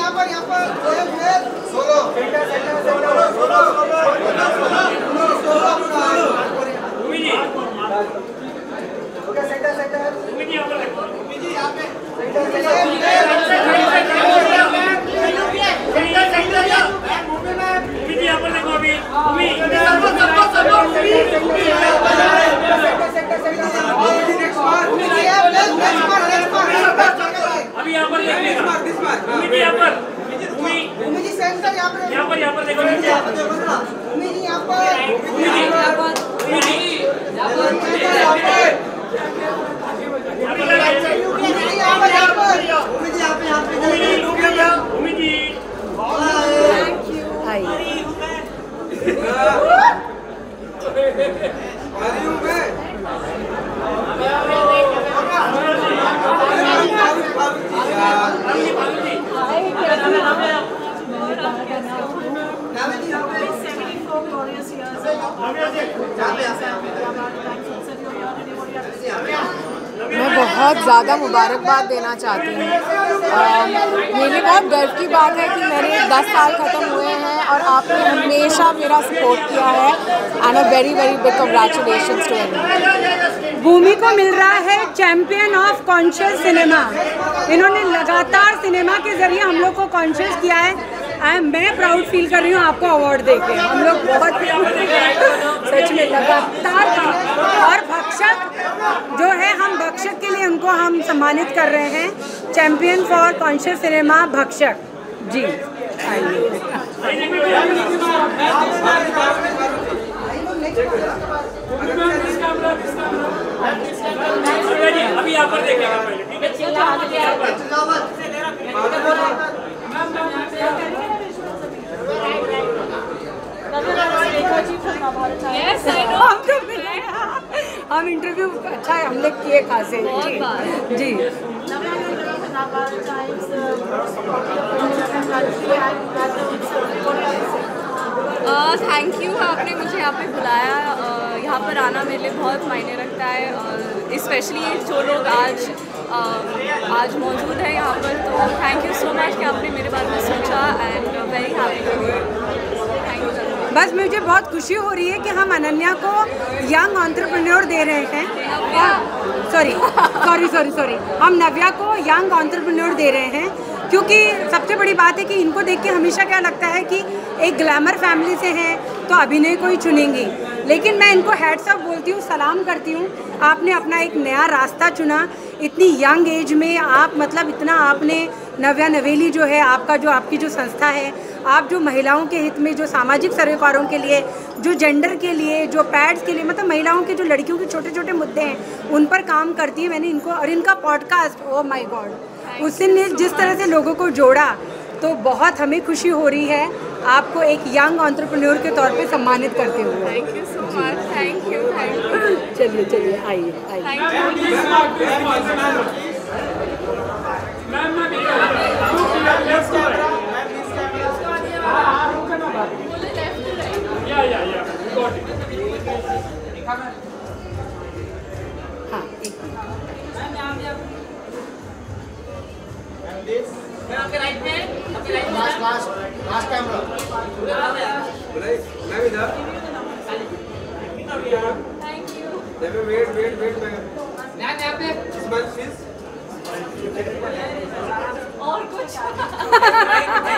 यहाँ पर सोलो अभी यहाँ पर यहाँ पर देखो मैं बहुत ज़्यादा मुबारकबाद देना चाहती हूँ। मेरे लिए बहुत गर्व की बात है कि मेरे 10 साल ख़त्म हुए हैं और आपने हमेशा मेरा सपोर्ट किया है and a very very big congratulations to everyone. Bhumi को मिल रहा है चैम्पियन ऑफ कॉन्शियस सिनेमा। इन्होंने लगातार सिनेमा के जरिए हम लोग को कॉन्शियस किया है। मैं प्राउड फील कर रही हूँ आपको अवार्ड देके। हम लोग बहुत सच में लगातार और भक्षक जो है, हम भक्षक के लिए उनको हम सम्मानित कर रहे हैं। चैम्पियन फॉर कॉन्शियस सिनेमा भक्षक जी। अभी यहाँ पर देखेगा हम इंटरव्यू अच्छा है, हमने किए खासे जी। थैंक यू, आपने मुझे यहाँ पे बुलाया। यहाँ पर आना मेरे लिए बहुत मायने रखता है, और स्पेशली जो लोग आज मौजूद है यहाँ पर, तो थैंक यू सो मच कि आपने मेरे बारे में सोचा and very happy. Thank you. बस मुझे बहुत खुशी हो रही है कि हम अनन्या को यंग एंटरप्रेन्योर दे रहे हैं। सॉरी, हम नव्या को यंग एंटरप्रेन्योर दे रहे हैं, क्योंकि सबसे बड़ी बात है कि इनको देख के हमेशा क्या लगता है कि एक ग्लैमर फैमिली से हैं तो अभिनय को ही चुनेंगी, लेकिन मैं इनको हैट्स ऑफ बोलती हूँ, सलाम करती हूँ। आपने अपना एक नया रास्ता चुना इतनी यंग एज में। आप मतलब इतना आपने नव्या नवेली जो है आपकी जो संस्था है, आप जो महिलाओं के हित में, जो सामाजिक सरोकारों के लिए, जो जेंडर के लिए, जो पैड्स के लिए, मतलब महिलाओं के जो लड़कियों के छोटे छोटे मुद्दे हैं उन पर काम करती है। मैंने इनको और इनका पॉडकास्ट, ओ माय गॉड, उसने जिस तरह से लोगों को जोड़ा, तो बहुत हमें खुशी हो रही है आपको एक यंग एंटरप्रेन्योर के तौर पे सम्मानित करते हुए। Thank you so much. Thank you. चलिए आइए। लास्ट कैमरा मैं इधर। Thank you. वेट और कुछ